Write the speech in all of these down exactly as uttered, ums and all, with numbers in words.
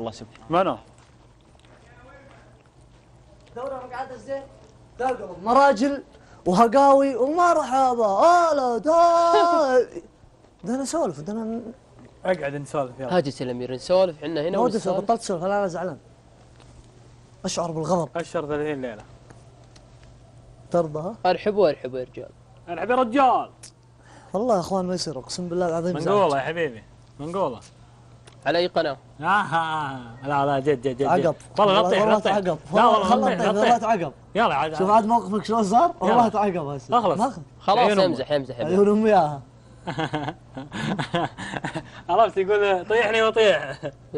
الله يسلمك. منو؟ دورة مقعدة زين تقلب مراجل وهقاوي ومرحبا هلا داي بدنا نسولف بدنا اقعد نسولف يلا. هاجس الامير نسولف احنا هنا. ما ودي اسولف بطلت اسولف انا زعلان اشعر بالغضب. اشهر ثلاثين ليله. ترضى ها؟ ارحبوا ارحبوا يا رجال. ارحب يا رجال. والله يا اخوان ما يصير اقسم بالله العظيم. منقوله يا حبيبي منقوله. على اي قناه؟ آه لا لا جد جد جد عقب والله نطيح والله نطيح. تعقب لا والله نطيح والله تعقب. يلا عاد شوف عاد موقفك شلون صار والله تعقب هسه. اخلص خلاص يمزح يمزح عيون امي اياها. عرفت يقول طيحني وطيح.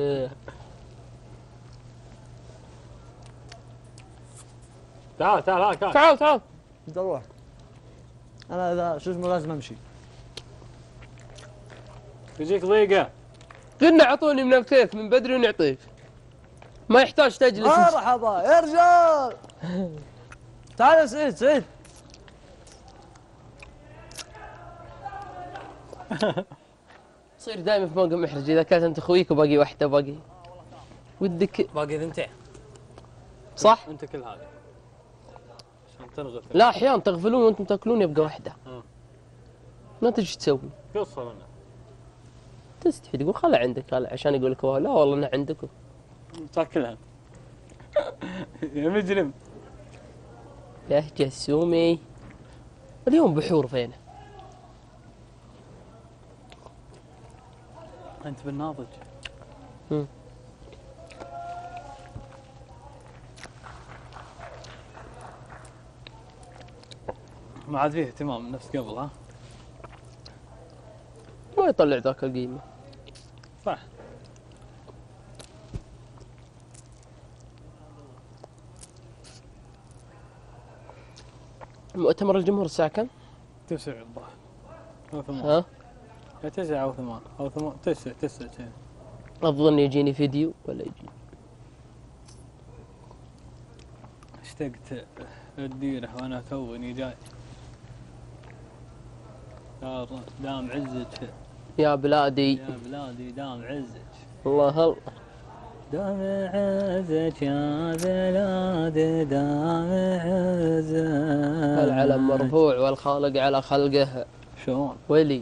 تعال تعال هاك هاك. تعال تعال. انت روح. انا اذا شو اسمه لازم امشي. يجيك ضيقه. قلنا اعطوني من الكيف من بدري ونعطيك. ما يحتاج تجلس. مرحبا يا رجال. تعال يا سعيد سعيد. تصير دائما في موقف محرج اذا كانت انت اخويك وباقي واحده باقي ودك باقي ثنتين. صح؟ انت كل هذه عشان تنغفل. لا احيانا تغفلون وانتم تاكلون يبقى واحده. اه. ما تجي تسوي؟ قصه منه. تستحي تقول خلها عندك هلا عشان يقول لك لا والله انا عندكم. تاكلها. يا مجرم. يا جسومي. اليوم بحور فينه؟ انت بالناضج. امم ما عاد فيه اهتمام نفس قبل ها؟ ما يطلع ذاك القيمه. صح. مؤتمر الجمهور الساعه كم؟ تسع الظاهر او ثمان. ها؟ يا تسعة او ثمان او ثمان تسع تسع شيء. اظن يجيني فيديو ولا يجي. اشتقت الديره وانا توني جاي. يا دام عزك يا بلادي يا بلادي دام عزك. الله الله. دام عزك يا بلادي دام عزك. العلم مرفوع والخالق على خلقه. شلون؟ ولي.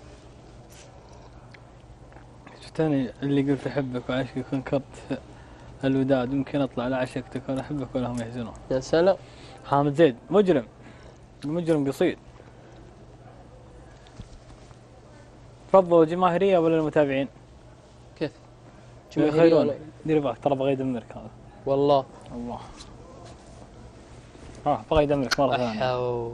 شفتني اللي قلت احبك وعشقك وانكرت الوداد يمكن اطلع لا عشقتك ولا احبك ولا هم يحزنون. يا سلام. حامد زيد مجرم مجرم قصيد. تفضلوا جماهيريه ولا المتابعين؟ كيف؟ جماهيريه ولا دير بالك ترى بغى يدمرك هذا. والله. الله. ها بغى يدمرك مره ثانيه.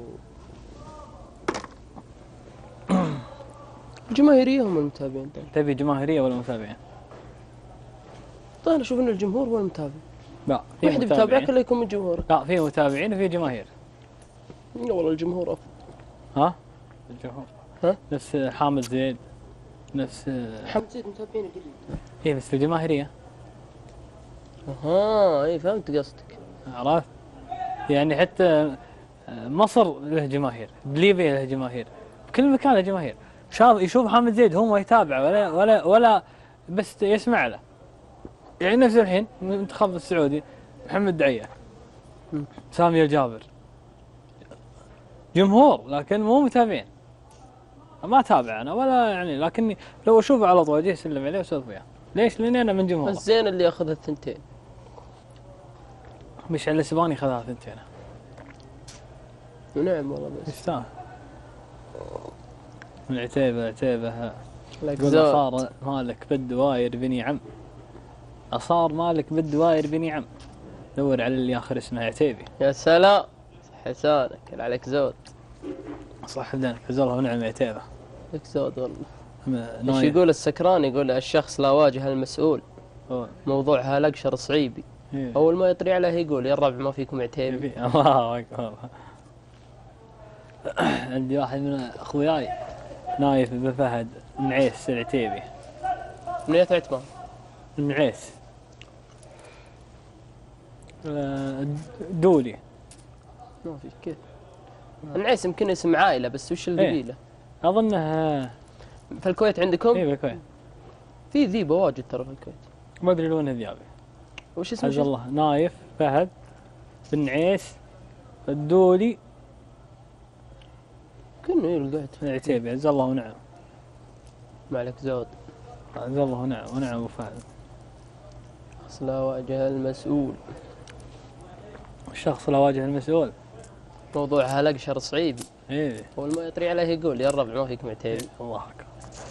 جماهيريه هم المتابعين. تبي جماهيريه ولا متابعين؟ طيب انا اشوف ان الجمهور هو المتابع. لا في واحد بيتابعك الا يكون من جمهورك. لا في متابعين وفي جماهير. لا والله الجمهور افضل. ها؟ الجمهور. ها؟ نفس حامد زيد نفس حامد زيد متابعين قليل. اي بس الجماهيريه. اها اي فهمت قصدك. عرفت؟ يعني حتى مصر له جماهير، بليبيا له جماهير، بكل مكان له جماهير. شاف يشوف حامد زيد هو ما يتابعه ولا ولا ولا بس يسمع له. يعني نفس الحين المنتخب السعودي محمد دعية سامي الجابر جمهور لكن مو متابعين. ما اتابع انا ولا يعني لكني لو اشوفه على طول اجي اسلم عليه واسولف وياه. ليش؟ لاني انا من جمهوره. الزين اللي ياخذ الثنتين. مشعل الاسباني خذها ثنتين. نعم والله بس يستاهل. العتيبه العتيبه يقول صار مالك بالدواير بني عم. صار مالك بالدواير بني عم. دور على اللي اخر اسمه عتيبي. يا سلام حسانك عليك زود. صح بدنك زوره ونعم عتيبه. لك زود والله. ايش يقول السكران؟ يقول الشخص لا واجه المسؤول. أوه. موضوعها الاقشر صعيبي. إيه. اول ما يطري عليه يقول يا الربع ما فيكم عتيبي. الله اكبر. عندي واحد من اخوياي نايف بفهد من عيس العتيبي. من اية عتمان؟ من عيس. دولي. ما في كيف. النعيس يمكن اسم عائله بس وش القبيله؟ ايه. اظنه في الكويت عندكم؟ اي بالكويت. في ذيبه واجد ترى في الكويت. ما ادري لونه ذيابي. وش اسمه؟ عز الله نايف، فهد، بن عيس، الدولي، كنه يلقعت العتيبي. عز الله ونعم. ما عليك زود. عز الله ونعم ونعم ابو فهد. شخص لا واجه المسؤول. الشخص لا واجه المسؤول. موضوعها لقشر صعيبي. ايه اول ما يطري عليه يقول يا الربع ما فيك معتيبي. الله اكبر.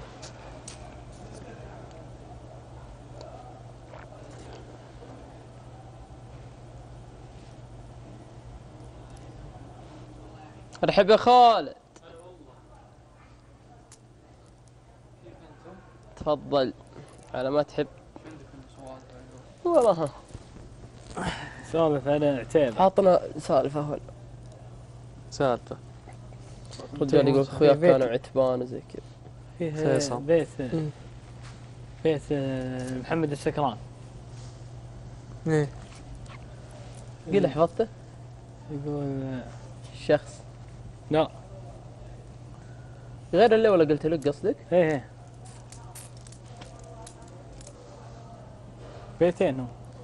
ارحب يا خالد. تفضل. على ما تحب. والله سولف على عتيب. حاطنا سالفه ولا سالفه. رجال يقول اخوياك كانوا عتبان وزي كذا. فيه فيصل. بيت بيت محمد السكران. ايه قل حفظته يقول الشخص لا. غير اللي ولا قلت لك قصدك؟ ايه ايه بيتين هم.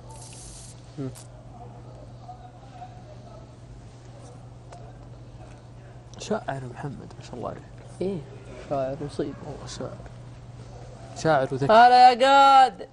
شاعر محمد ما شاء الله عليه. ايه شاعر مصيب. والله شاعر. شاعر وذكي. هلا يا قاد.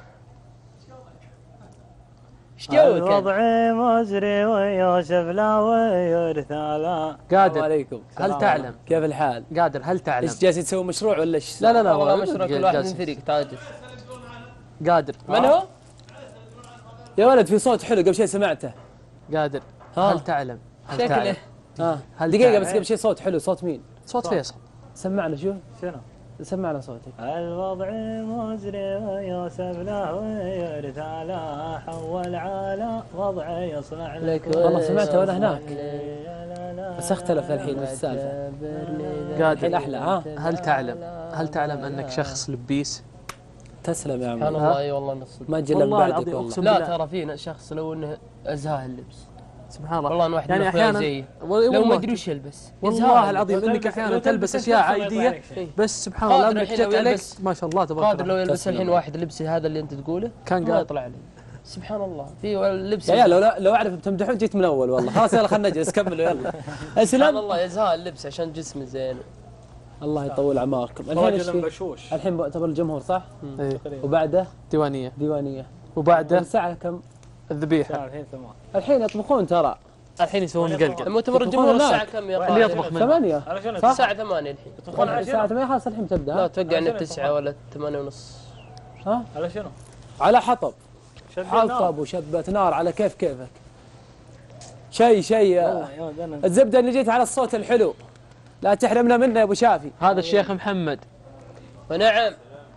ايش جوك؟ الوضع مزري ويوسف لا ويرثى لا. قادر عليكم. هل تعلم كيف الحال؟ قادر هل تعلم ايش جالس تسوي مشروع ولا ايش؟ لا لا لا والله والله مشروع كل جالس- واحد من فريق تعجز. قادر من هو؟ يا ولد في صوت حلو قبل شيء سمعته. قادر ها. هل تعلم هل شكله. تعلم ها هل دقيقة تعلم؟ بس قبل شيء صوت حلو. صوت مين؟ صوت فيصل. سمعنا شوف. شنو؟ سمعنا صوتك. الوضع مزري ويوسف لا ويرثى لا حول على وضع يصنع لك لك. والله سمعته وانا هناك. هناك بس اختلف الحين وش السالفة؟ قادر الحين احلى. ها هل تعلم هل تعلم انك شخص لبيس؟ تسلم يا عمي. سبحان الله اي والله نص ما تجي الا من والله بعدك العظيم والله. أقسم لا بالله. ترى في شخص لو انه ازهاه اللبس سبحان الله والله ان واحد يعني من اخوياي احيانا زيي والله لو ما ادري وش يلبس والله العظيم انك احيانا تلبس اشياء عاديه بس سبحان الله قادر انك الحين لو جت عليك يلبس- ما شاء الله تبارك قادر لو الله. يلبس الحين واحد لبسي هذا اللي انت تقوله كان ما قادر. يطلع عليه سبحان الله في لبس يا عيال لو لا لو اعرف بتمدحون جيت من اول والله. خلاص يلا خلينا نجلس كملوا يلا. سبحان اسلم. الله يزهى اللبس عشان جسمه زين الله يطول اعماركم. الحين ايش رجل في؟ بشوش. الحين مؤتمر الجمهور صح؟ إيه. وبعده ديوانيه ديوانيه. وبعده الساعة كم؟ الذبيحه. الحين ثمان. الحين يطبخون ترى. الحين يسوون قلقل. مؤتمر يطبخون الجمهور الساعة هناك. كم يا اللي طارق؟ يطبخ منه ثمانية. على شنو؟ الساعة ثمانية الحين يطبخون على الساعة شنو؟ ثمانية خلاص الحين تبدا. لا ها؟ اتوقع انه عشان تسعة ولا ثمانية ونص ها؟ على شنو؟ على حطب. شد حطب وشبة نار على كيف كيفك. شيء شيء. والله يا ولد أنا- الزبدة اللي جيت على الصوت الحلو. لا تحرمنا منه يا ابو شافي. هذا الشيخ محمد. ونعم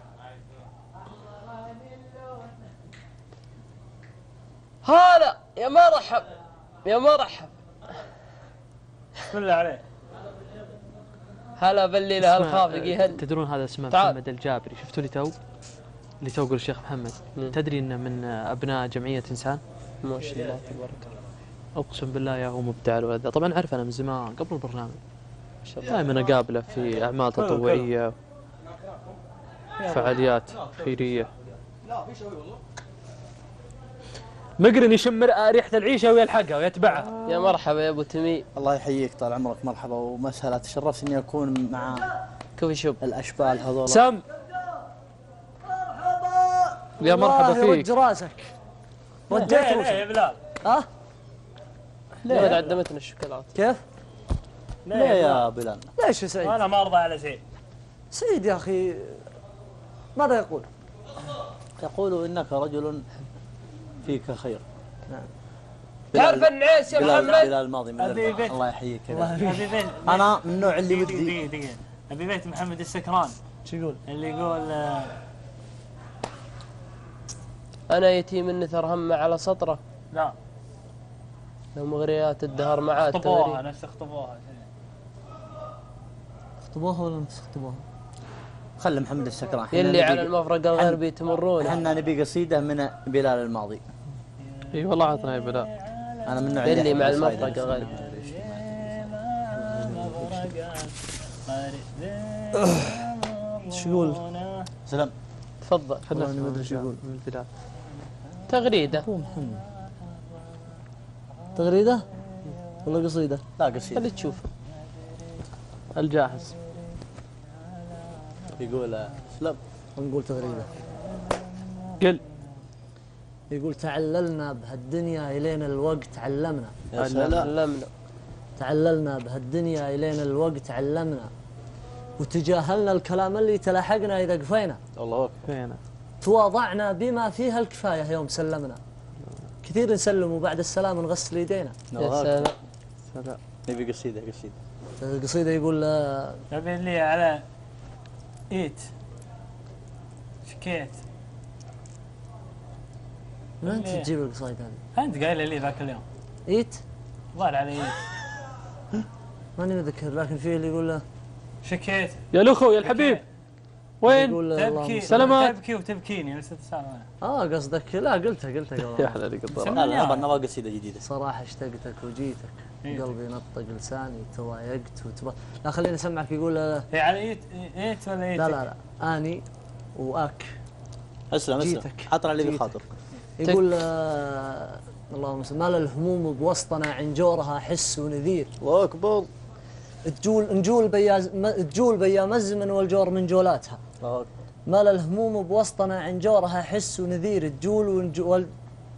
هلا يا مرحب يا مرحب بسم الله عليه. هلا بالليلة اسمه- الخافقي هل تدرون هذا اسمه تعال. محمد الجابري. شفتوا اللي تو اللي تو قول الشيخ محمد. مم. تدري انه من ابناء جمعيه انسان. ما شاء الله تبارك الله اقسم بالله يا هو مبدع الولد ذا. طبعا اعرف انا من زمان قبل البرنامج. ما شاء الله دائما اقابله في اعمال تطوعيه فعاليات خيريه. مقرن يشم ريحه العيشه ويلحقها ويتبعها. يا مرحبا يا ابو تميم الله يحييك طال عمرك مرحبا ومسهلا تشرفت اني اكون مع كوفي شوب الاشبال هذول. سم يا مرحبا الله يرج فيك. راسك رجيت ليه ليه روسك يا بلال؟ ها ليه عدمتنا الشوكولات كيف؟ ليه ليه يا يا بلال؟ ليش يا سعيد؟ انا ما ارضى على سعيد. سعيد يا اخي ماذا يقول؟ يقول انك رجل فيك خير. تعرف النعيس يا بلال محمد بلال الماضي من أبي الرباط. بيت. الله يحييك يا بلال. ابي بيت. انا من النوع اللي دقيقة ودي دقيقة دقيقة. ابي بيت محمد السكران. شو يقول؟ اللي يقول آه، انا يتيم النثر همه على سطره لا لو مغريات الدهر معاه اخطبوها التغريد نفس اخطبوها. خطبوها ولا ما تخطبوها؟ خلي محمد السكران. إحنا يلي على نبي- المفرق الغربي تمرون احنا نبي قصيده من بلال الماضي. اي والله عطنا يا بلال. انا من النوع يلي يحب مع القصايد. المفرق الغربي شو يقول؟ سلام. تفضل. والله ما ادري ايش يقول. تغريدة. تغريده ولا قصيده؟ لا قصيدة. اللي تشوف. الجاهز. يقول اسلم. نقول تغريده. قل. يقول تعللنا بهالدنيا الين الوقت علمنا. يا سلام. علمنا. تعللنا بهالدنيا الين الوقت علمنا، وتجاهلنا الكلام اللي تلاحقنا اذا قفينا. الله اكبر. تواضعنا بما فيها الكفايه يوم سلمنا. كثير نسلم وبعد السلام نغسل يدينا. يا سلام. سلام. نبي قصيده قصيده. القصيده يقول آه، تبين لي على ايت شكيت. من انت ليه؟ تجيب القصايد هذه؟ انت قايله لي ذاك اليوم. ايت؟ ظهر على ايت. ماني مذكر، لكن فيه اللي يقول له شكيت. يا الاخو يا الحبيب. وين؟ يقول له تبكي اللهم سلامات. تبكي وتبكيني بس تسأل اه قصدك لا قلتها قلتها يا قبل. حلالي قدر. لا لا نبغى قصيده جديده. صراحه اشتقتك وجيتك، إيه. قلبي نطق لساني تضايقت وتب... لا خليني اسمعك. يقول آه، هي على ايت ايت ولا ايت؟ لا لا لا اني واك. اسلم اسلم. جيتك. حط على اللي جيتك. بخاطر. يقول آه اللهم صل. مال الهموم بوسطنا عنجورها حس ونذير. الله اكبر. تجول نجول بيا م- تجول بيا مزمن والجور من جولاتها. الله اكبر. مال الهموم بوسطنا عنجورها حس ونذير. تجول ونجول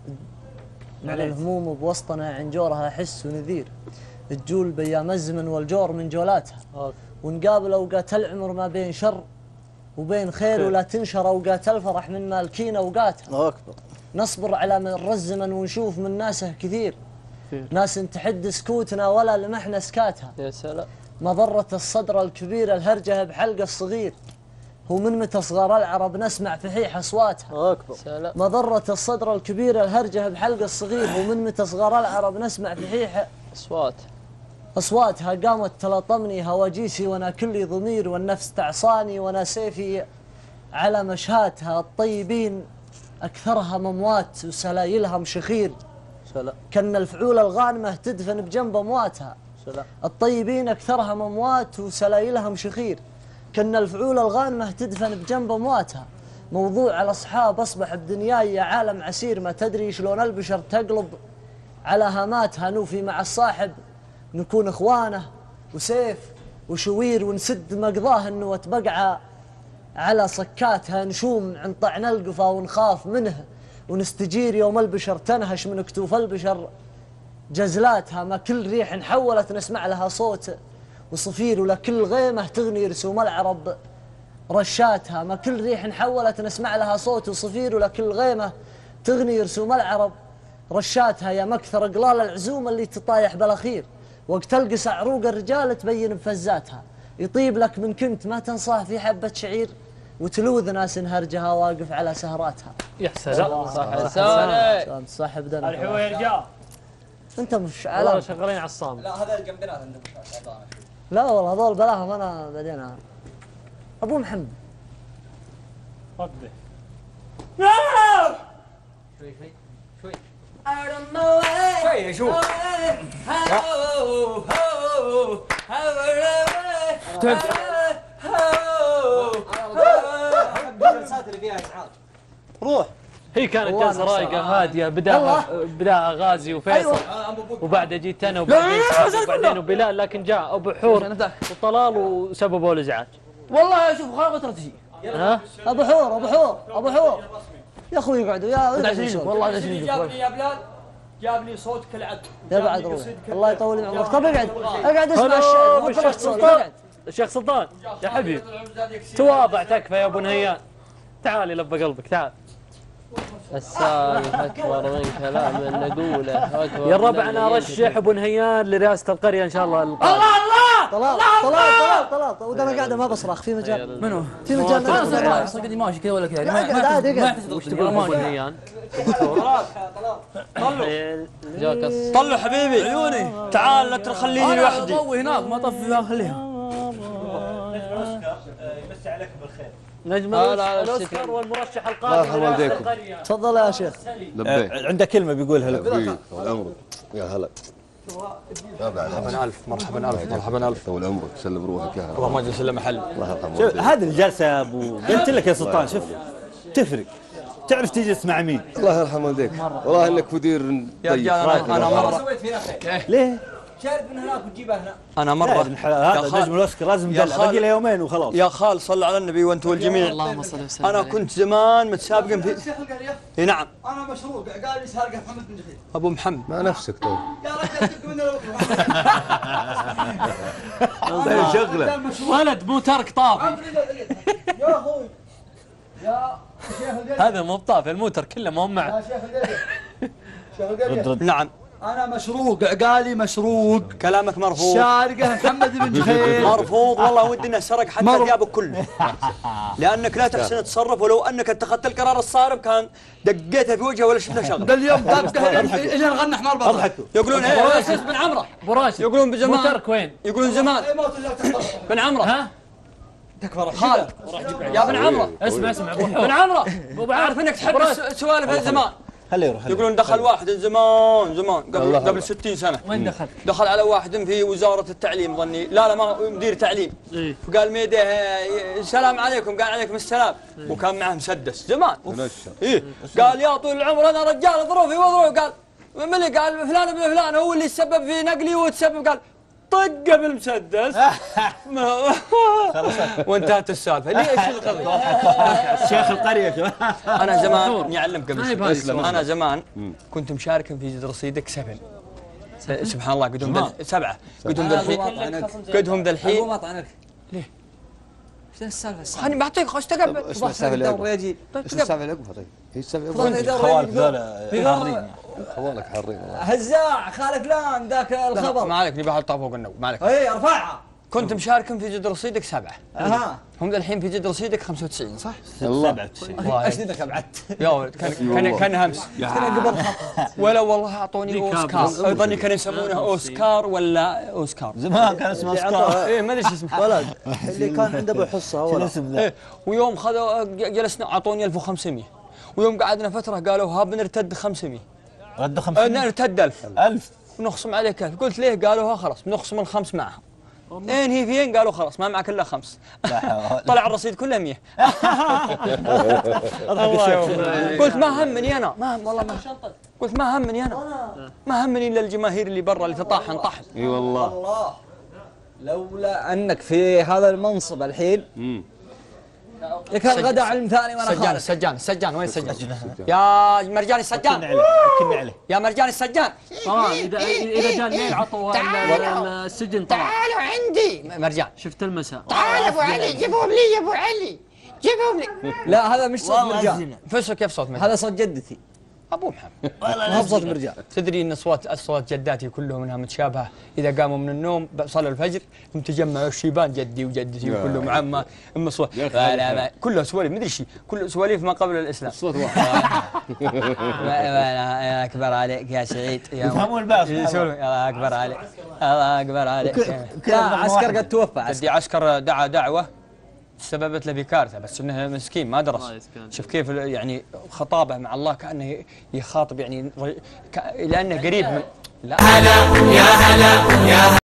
مال الهموم بوسطنا عنجورها حس ونذير. تجول بيا مزمن والجور من جولاتها. الله ونقابل اوقات العمر ما بين شر وبين خير، ولا تنشر اوقات الفرح من مالكين اوقاتها. الله اكبر. نصبر على مر الزمن ونشوف من ناسه كثير، ناس تحد سكوتنا ولا لمحنا سكاتها. يا سلام. مضرة الصدر الكبير الهرجة بحلق الصغير، هو من متى صغار العرب نسمع فحيح اصواتها. الله اكبر. سلام. مضرة الصدر الكبير الهرجة بحلق الصغير، هو من متى صغار العرب نسمع فحيح اصوات. أصواتها. قامت تلطمني هواجيسي وأنا كلي ضمير، والنفس تعصاني وأنا سيفي على مشهاتها. الطيبين أكثرها مموات وسلايلها مشخير، سلام. كان الفعول الغانمة تدفن بجنب أمواتها. سلام. الطيبين أكثرها مموات وسلايلها مشخير، كان الفعول الغانمة تدفن بجنب أمواتها. موضوع الأصحاب أصبح بدنياي يا عالم عسير، ما تدري شلون البشر تقلب على هاماتها. نوفي مع الصاحب نكون اخوانه وسيف وشوير، ونسد مقضاه انه وتبقع على صكاتها. نشوم عن طعن القفا ونخاف منه، ونستجير يوم البشر تنهش من كتوف البشر جزلاتها. ما كل ريح انحولت نسمع لها صوت وصفير، ولا كل غيمه تغني رسوم العرب رشاتها. ما كل ريح انحولت نسمع لها صوت وصفير، ولا كل غيمه تغني رسوم العرب رشاتها. يا مكثر قلال العزوم اللي تطايح بالاخير، وقت القس عروق الرجال تبين بفزاتها. يطيب لك من كنت ما تنصاه في حبة شعير، وتلوذ ناس هرجها واقف على سهراتها. يا سلام. صح لسانك. صح بدنا. الحين يا رجال. انت مش والله على. شغالين على الصامت. لا هذا الجنبينات عندهم لا والله هذول بلاهم انا بعدين. ابو محمد وقف. شوي شوي شوي شوي شوف الجلسات اللي فيها ازعاج. روح. هي كانت جلسه رايقه هاديه، بداها بداها غازي وفيصل، وبعد جيت انا وبعدين سعد وبعدين وبلال، لكن جاء ابو حور وطلال وسببوا الازعاج. والله شوف خلاص ترى ها؟ ابو حور ابو حور ابو حور يا اخوي اقعدوا يا والله داشين جابني يا بلال، جابني صوتك العد يا بعد روح الله يطول عمرك. طب اقعد اقعد اسمع الشعر. مو الشيخ طلعت صوت. سلطان. اقعد. الشيخ سلطان يا حبيب، تواضع تكفى يا ابو نهيان. تعال لب قلبك تعال. السالفة أكبر من كلام نقوله. أكبر يا الربع من انا اللي ارشح ابو نهيان لرئاسه القريه ان شاء الله. طلال طلال طلال طلال وده انا قاعده ما بصرخ. في مجال منو؟ في مجال انا اصلا قدي ماشي كذا ولا كذا. لا اقعد عادي اقعد. وش تقول ابو نهيان؟ جاك الص- طلع حبيبي عيوني، تعال لا تخليني لوحدي. طوي هناك ما طفي خليها. نجم لا، لا، الاوسكار والمرشح القادم مرحبا لرئاسة بكم. القريه. تفضل يا شيخ. لبيك. عنده كلمة بيقولها لك. لبيك طول عمرك. يا هلا. مرحبا ألف مرحبا ألف مرحبا ألف. طول عمرك سلم روحك يا هلا. اللهم اجلس إلا محل. الله يرحمه. شوف هذه الجلسة يا أبو، قلت لك يا سلطان شوف تفرق. تعرف تجلس مع مين؟ الله يرحم والديك والله انك مدير يا طيب. رجال انا انا مره ليه؟ شارد من هناك وتجيبه هنا. انا مره هذا نجم الاوسكار لازم يا دلع خال- باقي له يومين وخلاص. يا خال صلوا على النبي وانتم والجميع. اللهم صل وسلم انا عليه. كنت زمان متسابقا في اي نعم انا مشروق قال لي سارقه محمد بن جحيم. ابو محمد مع نفسك تو يا رجال تدق من شغله ولد مو ترك طافي. يا اخوي يا شيخ القريه هذا مو بطافي، الموتر كله ما هم معه. يا شيخ القريه شيخ القريه نعم انا مشروق قال لي مشروق كلامك مرفوض سارقه محمد بن جحيم. مرفوض والله ودنا سرق حتى مر- ثيابك كله لانك لا تحسن التصرف ولو انك اتخذت القرار الصارم كان دقيتها في وجهه ولا شفنا ده شغل اليوم طبقه الى نغنح مع البطل. اضحكوا. يقولون ابو ايه راشد بن عمره، ابو راشد يقولون مو بزمان ترك وين؟ يقولون زمان اي موت اللي تخبط. بن عمره ها؟ تكفر خالد يا بن عمره اسمع اسمع بن عمره ابو عارف انك تحب الس- سوالف الزمان خليه يروح. خليه. يقولون دخل واحد زمان زمان قبل الله قبل الله. ستين سنه وين دخل؟ دخل على واحد في وزاره التعليم ظني لا لا ما هو مدير تعليم إيه. فقال ميده السلام عليكم قال عليكم السلام وكان معه مسدس زمان منشر ايه قال يا طول العمر انا رجال ظروفي وظروفي قال من اللي قال فلان ابن فلان هو اللي تسبب في نقلي وتسبب قال طقه بالمسدس ما- وانتهت السالفه ليش القضيه؟ شيخ القريه. انا زمان يعلمك ما هي قبل بهذه شوي. انا زمان كنت مشاركا في جدر رصيدك سفن س- سبحان الله قدهم ذا سبعه قدهم ذا الحين قدهم ذا الحين مطعنك ليه؟ شو السالفه؟ خليني بعطيك خش تقبل اسمع السالفه اللي عقبها يجي ايش السالفه اللي عقبها طيب؟ ايش السالفه خوالك ذولا حارين. خوالك حارين والله هزاع خالد فلان ذاك الخبر. ما عليك نبي احطها فوق النو ما عليك اي ارفعها. كنت مشاركا في جدر رصيدك سبعه اها هم ذا الحين في جدر رصيدك خمسة وتسعين صح؟ الله. ايش ذاك ابعدت؟ يا ولد كان كان كان همس ولا والله اعطوني اوسكار اظني كانوا يسمونه اوسكار ولا اوسكار زمان كان اسمه اوسكار. ايه ما ادري ايش اسمه ولد اللي كان عنده بالحصه شو اول. الاسم ذا؟ إيه ويوم خذوا جلسنا اعطوني ألف وخمسمية ويوم قعدنا فتره قالوا ها بنرتد خمسمية ردوا آه، خمسين نرتد ألف ألف. ونخصم عليك ألف قلت ليه قالوا ها خلاص بنخصم الخمس معهم اين هي فين قالوا خلاص ما معك الا خمس طلع الرصيد كله مية قلت ما همني انا ما هم والله ما قلت ما همني انا ما همني الا الجماهير اللي برا اللي تطاحن طحن اي والله الله لولا انك في هذا المنصب الحين كان غدا علم ثاني وانا السجان خالد. السجان السجان وين السجان يا مرجاني السجان كنا عليه. يا مرجاني السجان طبعا اذا اذا جاء الليل عطوا ال- ال- السجن طبعا. تعالوا عندي مرجان شفت المساء. تعال ابو علي جيبهم لي يا ابو علي جيبهم لي لا هذا مش صوت مرجان فسوا كيف صوت مرجان هذا صوت جدتي ابو محمد ما هو بصوت مرجان. تدري ان اصوات اصوات جداتي كلهم انها متشابهه اذا قاموا من النوم صلوا الفجر هم تجمعوا الشيبان جدي وجدتي وكلهم عمه ام صوت لا لا كلها سواليف مدري شيء كله سواليف ما قبل الاسلام صوت واحد يا اكبر عليك يا سعيد يا يفهمون الباس. الله اكبر عليك الله اكبر عليك لا عسكر قد توفى عسكر. جدي عسكر دعا دعوه سببت له بكارثه بس انه مسكين ما درس الله يسكن. شوف كيف يعني خطابه مع الله كانه يخاطب يعني ك- لانه قريب من لا